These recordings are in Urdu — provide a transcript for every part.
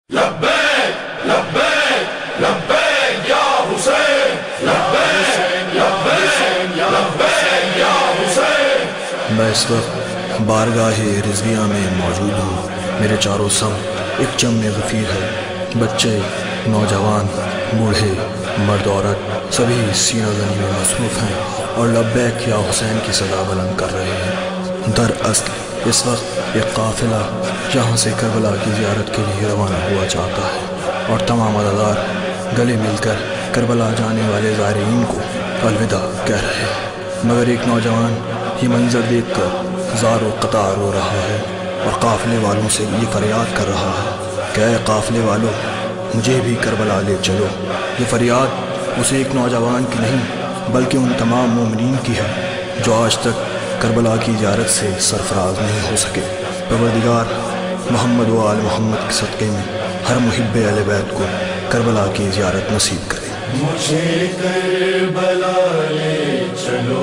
لبیک لبیک لبیک یا حسین، لبیک لبیک لبیک یا حسین۔ میں اس وقت بارگاہ رضویہ میں موجود ہوں۔ میرے چاروں سمت ایک جم غفیر ہے، بچے، نوجوان، بوڑھے، مرد، عورت، سبھی سینہ زنی میں مصروف ہیں اور لبیک یا حسین کی صدا بلند کر رہے ہیں۔ دراصل اس وقت ایک قافلہ یہاں سے کربلا کی زیارت کے لیے روانہ ہوا چاہتا ہے اور تمام عزادار گلے مل کر کربلا جانے والے زائرین کو الوداع کہہ رہے ہیں، مگر ایک نوجوان یہ منظر دیکھ کر زار و قطار رو رہا ہے اور قافلے والوں سے یہ فریاد کر رہا ہے کہ اے قافلے والوں، مجھے بھی کربلا لے چلو۔ یہ فریاد اسے ایک نوجوان کی نہیں بلکہ ان تمام مومنین کی ہے جو آج تک کربلا کی زیارت سے سرفراز نہیں ہو سکے۔ پروردگار محمد و آل محمد کے صدقے میں ہر محب اہل بیت کو کربلا کی زیارت نصیب کرے۔ مجھے کربلا لے چلو،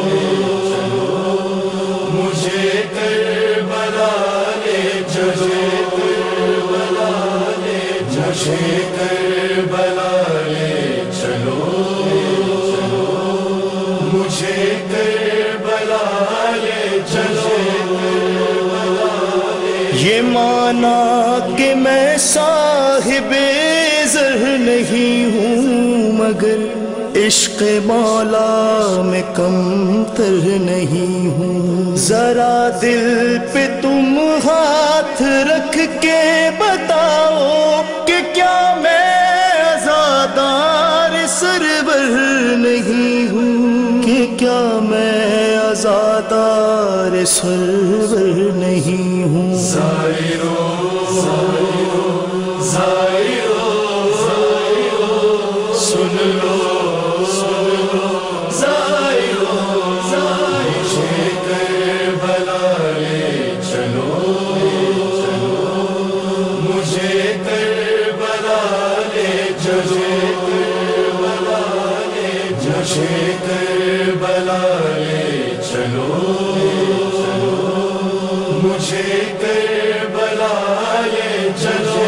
مجھے کربلا لے چلو، مجھے کربلا لے چلو، مجھے کربلا لے چلو۔ یہ مانا کہ میں صاحب زر نہیں ہوں مگر عشق مولا میں کم تر نہیں ہوں۔ ذرا دل پہ تم ہاتھ رکھ کے بتاؤ کہ کیا میں عزادار سرور نہیں ہوں، کہ کیا میں عزادار سرور نہیں ہوں۔ زائرو زائرو زائرو سن لو زائرو مجھے کربلا لے چلو، مجھے کربلا لے چلو، مجھے کربلا لے چلو، مجھے کربلا لے چلو۔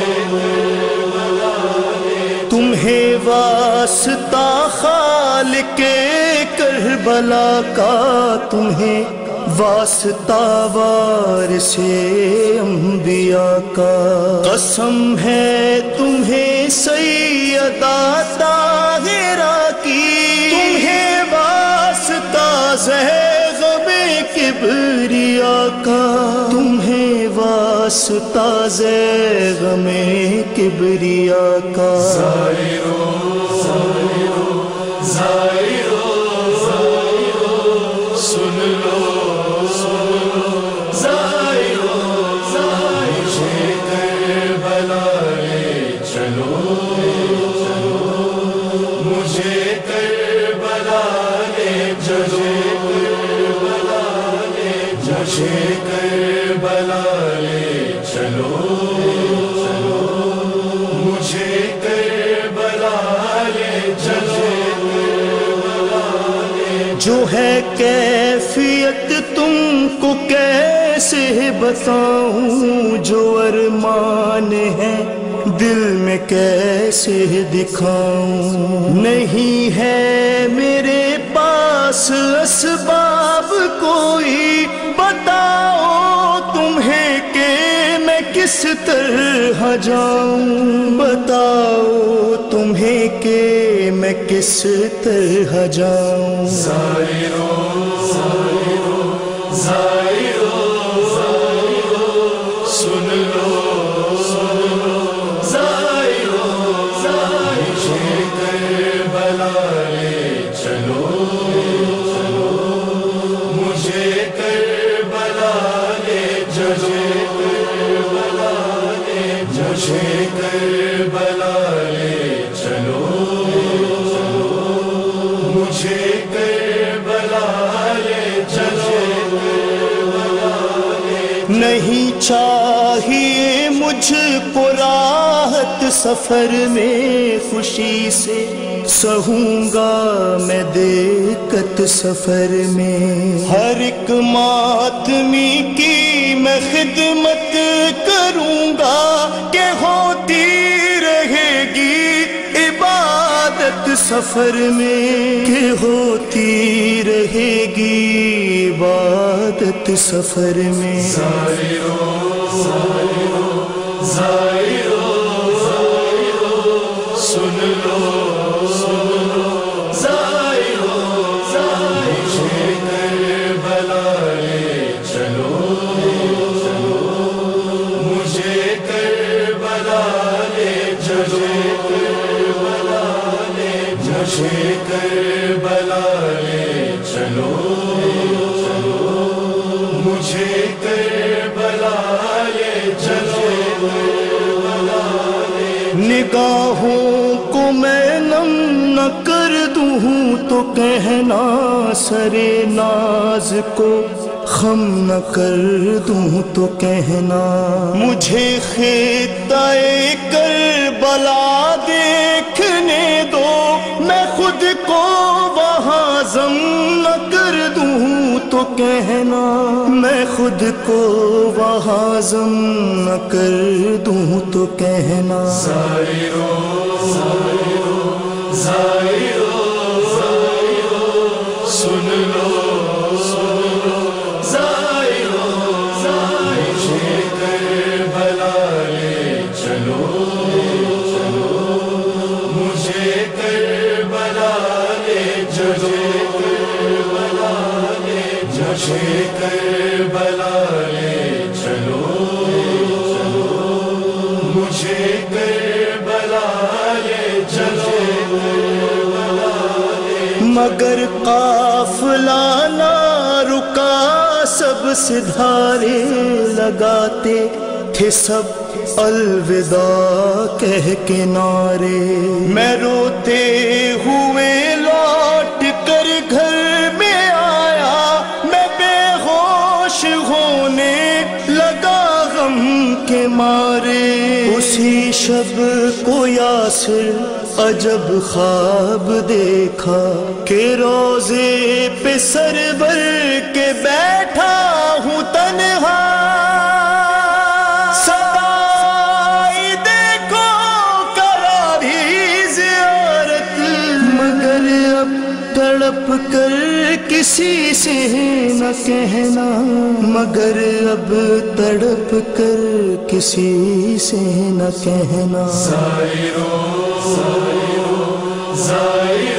تمہیں واسطہ خالق کربلا کا، تمہیں واسطہ وارث انبیاء کا، قسم ہے تمہیں سیدہ طاہرہ کی، تمہیں واسطہ زیغم کبریاء کا، تمہیں واسطہ زیغم کبریاء کا۔ زائرو زائرو زائرو سن لو زائرو مجھے کربلا لے چلو، مجھے کربلا لے چلو، مجھے کربلا لے چلو، مجھے کربلا لے چلو۔ جو ہے کیفیت تم کو کیسے بتاؤں، جو ارمان ہے دل میں کیسے دکھاؤں، نہیں ہے میرے پاس اسباب کوئی، بتاؤ تمہیں کہ میں کس طرح جاؤں، بتاؤ تمہیں کہ میں کس طرح جاؤں۔ زائرو زائرو زائرو سن لو زائرو مجھے کربلا لے چلو، مجھے کربلا لے چلو، مجھے کربلا لے چلو، مجھے کربلا لے چلو۔ نہیں چاہیے مجھ کو راحت سفر میں، خوشی سے سہوں گا میں دقت سفر میں، ہر ایک ماتمی کی میں خدمت کروں گا کہ ہوتی سفر میں کہ ہوتی رہے گی عبادت سفر میں زائرو زائرو سن لو زائرو مجھے کربلا لے چلو مجھے کربلا لے چلو مجھے کربلا لے چلو مجھے کربلا لے چلو نگاہوں کو میں نم نہ کر دوں تو کہنا سرے ناز کو خم نہ کر دوں تو کہنا مجھے خطہ کربلا دیکھنے دو میں خود کو وہاں ضم نہ کر دوں تو کہنا میں خود کو وہاں ضم نہ کر دوں تو کہنا زائرو زائرو سن لو زائرو مجھے کربلا لے چلو مجھے کربلا لے چلو مجھے کربلا لے چلو مجھے کربلا لے چلو مگر قافلہ نہ رکا سب سدھارے لگاتے تھے سب الوداع کہہ کے نعرے میں روتے ہوئے لوٹ کر گھر میں آیا میں بے ہوش ہونے لگا غم کے مارے اسی شب کو یاسر عجب خواب دیکھا کہ روزے پہ سرور کے بیٹھا ہوں تنہا سدائی دیکھو کرا بھی زیارت مگر اب تڑپ کر کسی سے نہ کہنا مگر اب تڑپ کر کسی سے نہ کہنا زائرو زائرو